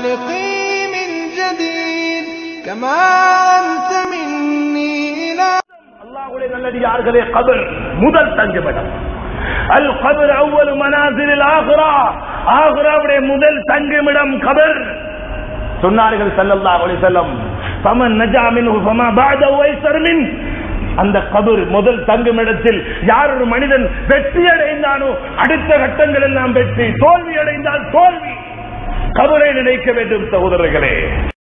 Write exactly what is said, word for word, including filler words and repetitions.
خالقي من جديد كما أنت مني إلى அல்லாஹ்வுடைய நல்லடியார்களே, கபர் முதல் தங்குமிடம். அல் கபர் அவ்வல் மனாசிலில் ஆகிரா, ஆகிராவுடைய முதல் தங்குமிடம் கபர். சொன்னார்கள் ஸல்லல்லாஹு அலைஹி வஸல்லம், ஃபமன் நஜா மின்ஹு ஃபமா பஅதஹு ஐஸர் மின். அந்த கபர் முதல் தங்குமிடத்தில் யார் ஒரு மனிதன் வெற்றி அடைந்தானோ அடுத்த கட்டங்கள் எல்லாம் வெற்றி, தோல்வி அடைந்தால் தோல்வி. கபரை நினைக்க வேண்டும் சகோதரர்களே.